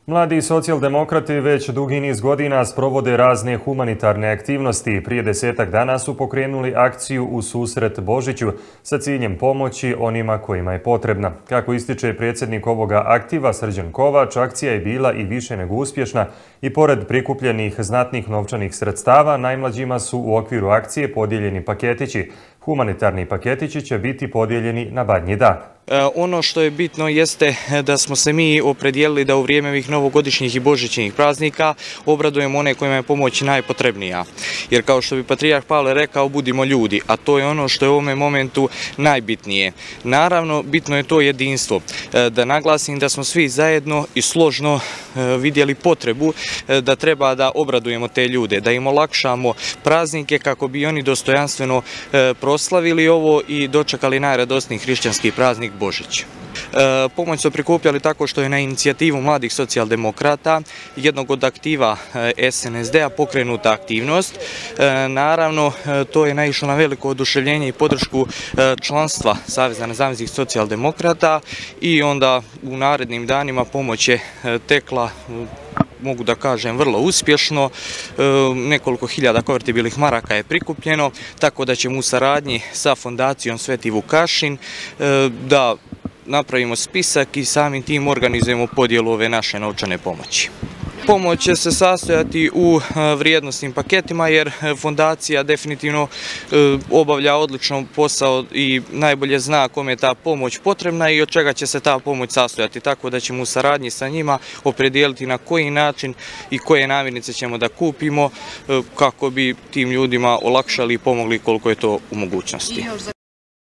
Mladi socijaldemokrati već dugi niz godina sprovode razne humanitarne aktivnosti. Prije 10-ak dana su pokrenuli akciju u susret Božiću sa ciljem pomoći onima kojima je potrebna. Kako ističe predsjednik ovoga aktiva Srđan Kovač, akcija je bila i više nego uspješna i pored prikupljenih znatnih novčanih sredstava, najmlađima su u okviru akcije podijeljeni paketići. Humanitarni paketići će biti podijeljeni na Badnji dan. Ono što je bitno jeste da smo se mi opredijelili da u vrijeme ovih novogodišnjih i božićnih praznika obradujemo one kojima je pomoć najpotrebnija. Jer kao što bi patrijarh Pavle rekao, budimo ljudi, a to je ono što je u ovome momentu najbitnije. Naravno, bitno je to jedinstvo. Da naglasim da smo svi zajedno i složno vidjeli potrebu da treba da obradujemo te ljude, da im olakšamo praznike kako bi oni dostojanstveno proslavili ovo i dočekali najradosniji hrišćanski praznik Božić. Pomoć su prikupljali tako što je na inicijativu mladih socijaldemokrata, jednog od aktiva SNSD-a, pokrenuta aktivnost. Naravno, to je naišlo na veliko oduševljenje i podršku članstva Saveza nezavisnih socijaldemokrata i onda u narednim danima pomoć je tekla, mogu da kažem, vrlo uspješno. Nekoliko hiljada konvertibilnih maraka je prikupljeno, tako da ćemo u saradnji sa fondacijom Sveti Vukašin da napravimo spisak i samim tim organizujemo podjelu ove naše novčane pomoći. Pomoć će se sastojati u vrijednosnim paketima jer fondacija definitivno obavlja odličan posao i najbolje zna kome je ta pomoć potrebna i od čega će se ta pomoć sastojati. Tako da ćemo u saradnji sa njima opredijeliti na koji način i koje namirnice ćemo da kupimo kako bi tim ljudima olakšali i pomogli koliko je to u mogućnosti.